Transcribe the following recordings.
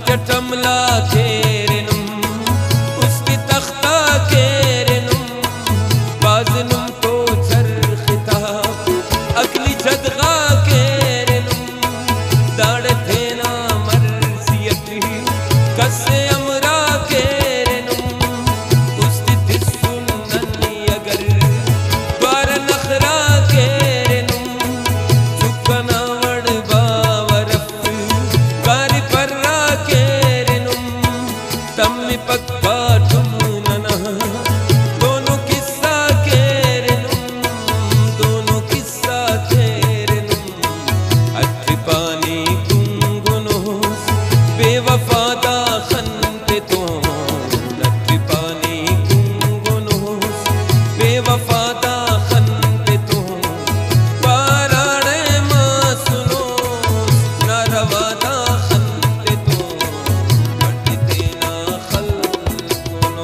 जटमला केरनुम उसकी तख्ता केरनुम बाजनुम तो चरखता अगली जदगा केरनुम दाड़ थेना मर्जियती कसे अमरा केरनुम उसकी दिसुन्ननी अगर द्वार नखरा केरनुम चुकना वड़ बावरफ कारी पर्रा केरनुम तम्मी पक्का ठुमनना दोनों किस्सा केरनुम दोनों किस्सा केरनुम अट्ठी पानी गुंगुनोस बेवफादा खंते तो अट्ठी पानी गुंगुनोस बेवफादा खंते तो पाराड़े मां सुनोस ना रवादा खंते तो अट्ठी तेना खलगुनोस।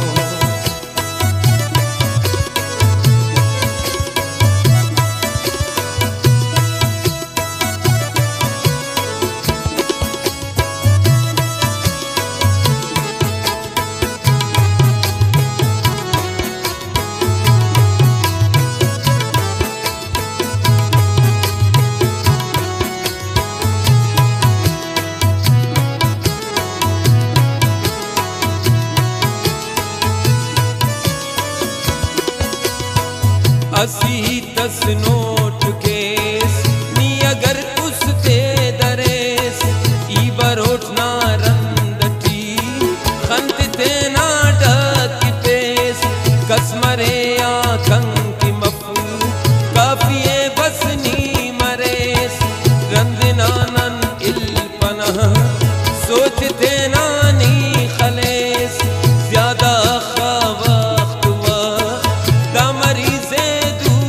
असी दस नोट केस नी अगर उस ते दरेस ई बरोट ना रंदटी खंत ते ना डकितेस कसमरे आखं की मफू काफिए बस नी मरेस रंदनानन इल्पना सोचते ना नी खलेस ज्यादा खवाख्त दामरीजे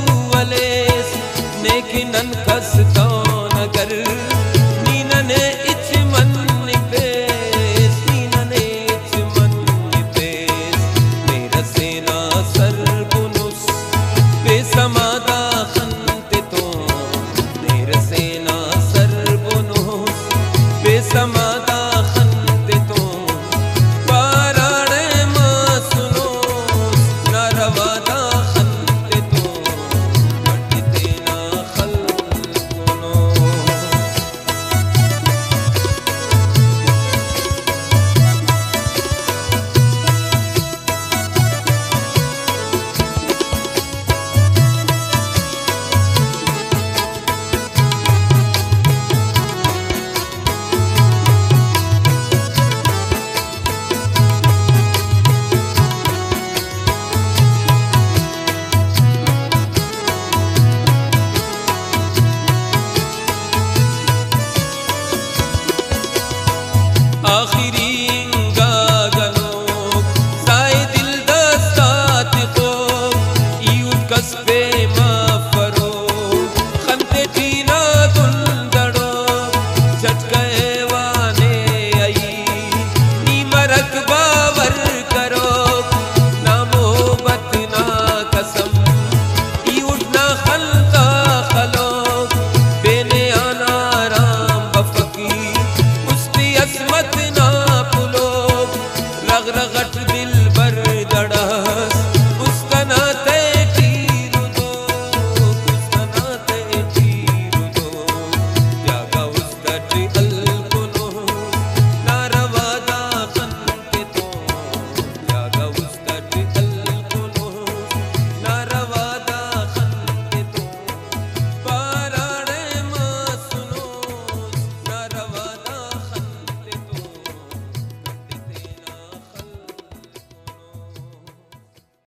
नेकिनन खस्तो नगर नीनने